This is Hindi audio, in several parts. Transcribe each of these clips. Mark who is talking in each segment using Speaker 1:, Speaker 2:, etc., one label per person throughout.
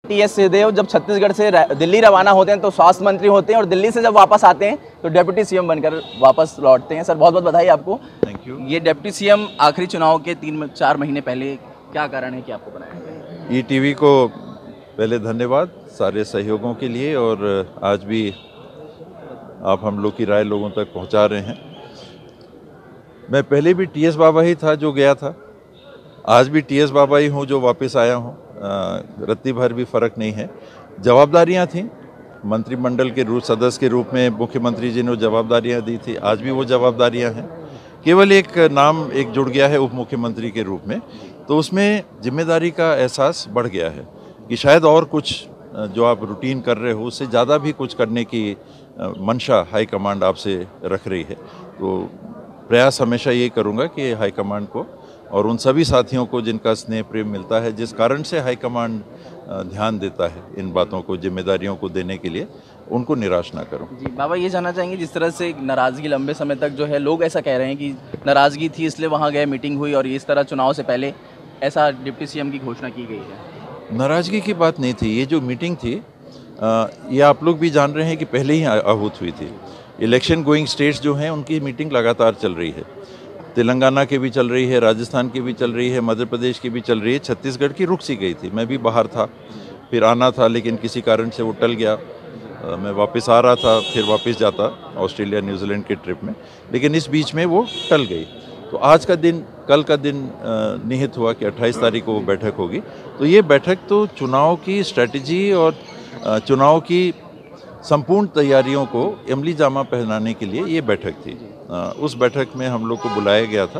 Speaker 1: टीएस सिंहदेव जब छत्तीसगढ़ से दिल्ली रवाना होते हैं तो स्वास्थ्य मंत्री होते हैं और दिल्ली से जब वापस आते हैं तो डिप्टी सीएम बनकर वापस लौटते हैं। सर बहुत बहुत बधाई आपको।
Speaker 2: Thank you.
Speaker 1: ये डिप्टी सीएम आखिरी चुनाव के 3-4 महीने पहले, क्या कारण है कि आपको बनाया गया?
Speaker 2: ईटीवी को पहले धन्यवाद सारे सहयोगों के लिए, और आज भी आप हम लोग की राय लोगों तक पहुंचा रहे हैं। मैं पहले भी टीएस बाबा ही था जो गया था, आज भी टीएस बाबा ही हूँ जो वापस आया हूँ। रत्ती भर भी फर्क नहीं है। जवाबदारियाँ थीं, मंत्रिमंडल के सदस्य के रूप में मुख्यमंत्री जी ने जवाबदारियाँ दी थी, आज भी वो जवाबदारियाँ हैं। केवल एक नाम एक जुड़ गया है उप मुख्यमंत्री के रूप में, तो उसमें जिम्मेदारी का एहसास बढ़ गया है कि शायद और कुछ जो आप रूटीन कर रहे हो उससे ज़्यादा भी कुछ करने की मंशा हाईकमांड आपसे रख रही है। तो प्रयास हमेशा ये करूँगा कि हाईकमांड को और उन सभी साथियों को जिनका स्नेह प्रेम मिलता है, जिस कारण से हाईकमांड ध्यान देता है इन बातों को, जिम्मेदारियों को देने के लिए, उनको निराश ना करूं।
Speaker 1: जी बाबा, ये जानना चाहेंगे जिस तरह से नाराज़गी लंबे समय तक जो है, लोग ऐसा कह रहे हैं कि नाराज़गी थी इसलिए वहाँ गए, मीटिंग हुई और इस तरह चुनाव से पहले ऐसा डिप्टी सीएम की घोषणा की गई है।
Speaker 2: नाराज़गी की बात नहीं थी। ये जो मीटिंग थी ये आप लोग भी जान रहे हैं कि पहले ही आहूत हुई थी। इलेक्शन गोइंग स्टेट्स जो हैं उनकी मीटिंग लगातार चल रही है। तेलंगाना की भी चल रही है, राजस्थान की भी चल रही है, मध्य प्रदेश की भी चल रही है। छत्तीसगढ़ की रुक सी गई थी, मैं भी बाहर था, फिर आना था लेकिन किसी कारण से वो टल गया। मैं वापस आ रहा था, फिर वापस जाता ऑस्ट्रेलिया न्यूजीलैंड के ट्रिप में, लेकिन इस बीच में वो टल गई। तो आज का दिन, कल का दिन निहित हुआ कि 28 तारीख को वो बैठक होगी। तो ये बैठक तो चुनाव की स्ट्रैटेजी और चुनाव की संपूर्ण तैयारियों को अमली जामा पहनाने के लिए ये बैठक थी। उस बैठक में हम लोग को बुलाया गया था।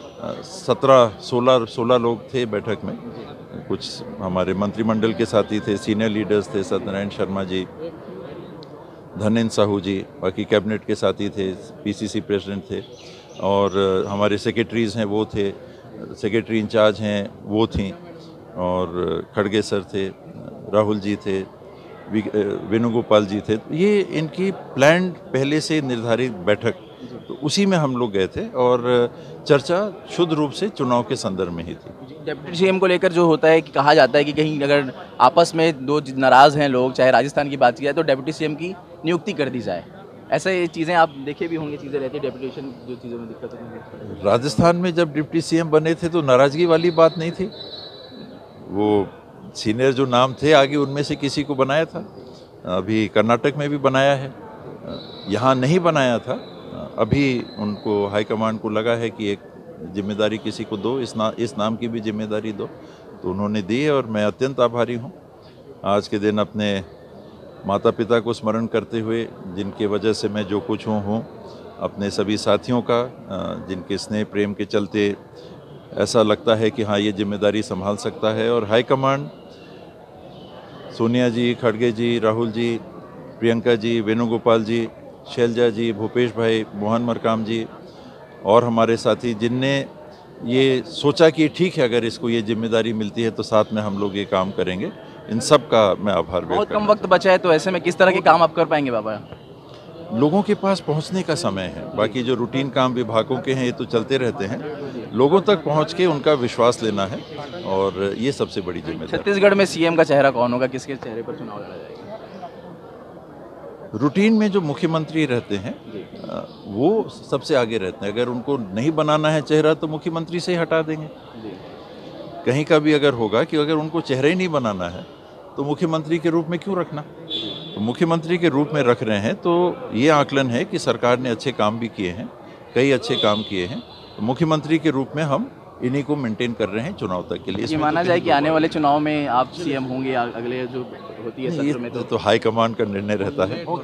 Speaker 2: 16 लोग थे बैठक में। कुछ हमारे मंत्रिमंडल के साथी थे, सीनियर लीडर्स थे, सत्यनारायण शर्मा जी, धनेन्द्र साहू जी, बाकी कैबिनेट के साथी थे, पीसीसी प्रेसिडेंट थे, और हमारे सेक्रेटरीज़ हैं वो थे, सेक्रेटरी इंचार्ज हैं वो थीं, और खड़गे सर थे, राहुल जी थे, वेणुगोपाल जी थे। ये इनकी प्लान्ड पहले से निर्धारित बैठक, तो उसी में हम लोग गए थे और चर्चा शुद्ध रूप से चुनाव के संदर्भ में ही थी।
Speaker 1: डिप्टी सीएम को लेकर जो होता है कि कहा जाता है कि कहीं अगर आपस में दो नाराज़ हैं लोग, चाहे राजस्थान की बात की जाए, तो डिप्टी सीएम की नियुक्ति कर दी जाए। ऐसे चीज़ें आप देखे भी होंगे, चीज़ें रहती है डेपुटेशन, जो चीज़ों में दिक्कत होती है।
Speaker 2: राजस्थान में जब डिप्टी सीएम बने थे तो नाराज़गी वाली बात नहीं थी। वो सीनियर जो नाम थे आगे उनमें से किसी को बनाया था। अभी कर्नाटक में भी बनाया है, यहाँ नहीं बनाया था। अभी उनको हाईकमांड को लगा है कि एक जिम्मेदारी किसी को दो, इस नाम की भी जिम्मेदारी दो, तो उन्होंने दी है और मैं अत्यंत आभारी हूँ। आज के दिन अपने माता पिता को स्मरण करते हुए, जिनके वजह से मैं जो कुछ हूँ, अपने सभी साथियों का, जिनके स्नेह प्रेम के चलते ऐसा लगता है कि हाँ ये जिम्मेदारी संभाल सकता है। और हाईकमांड सोनिया जी, खड़गे जी, राहुल जी, प्रियंका जी, वेणुगोपाल जी, शैलजा जी, भूपेश भाई, मोहन मरकाम जी और हमारे साथी, जिनने ये सोचा कि ठीक है अगर इसको ये जिम्मेदारी मिलती है तो साथ में हम लोग ये काम करेंगे, इन सब का मैं आभार व्यक्त करता हूं।
Speaker 1: बहुत कम वक्त बचा है, तो ऐसे में किस तरह के काम आप कर पाएंगे बाबा?
Speaker 2: लोगों के पास पहुंचने का समय है। बाकी जो रूटीन काम विभागों के हैं ये तो चलते रहते हैं। लोगों तक पहुंच के उनका विश्वास लेना है और ये सबसे बड़ी जिम्मेदारी।
Speaker 1: छत्तीसगढ़ में सीएम का चेहरा कौन होगा, किसके चेहरे पर चुनाव लड़ा जाएगा?
Speaker 2: रूटीन में जो मुख्यमंत्री रहते हैं वो सबसे आगे रहते हैं। अगर उनको नहीं बनाना है चेहरा तो मुख्यमंत्री से ही हटा देंगे। कहीं का भी अगर होगा कि अगर उनको चेहरा ही नहीं बनाना है तो मुख्यमंत्री के रूप में क्यों रखना। तो मुख्यमंत्री के रूप में रख रहे हैं तो ये आकलन है कि सरकार ने अच्छे काम भी किए हैं, कई अच्छे काम किए हैं। तो मुख्यमंत्री के रूप में हम इन्हीं को मेंटेन कर रहे हैं चुनाव तक के लिए।
Speaker 1: ये माना जाए कि आने वाले चुनाव में आप सीएम होंगे, अगले जो होती है सत्र में,
Speaker 2: तो हाईकमांड का निर्णय रहता है।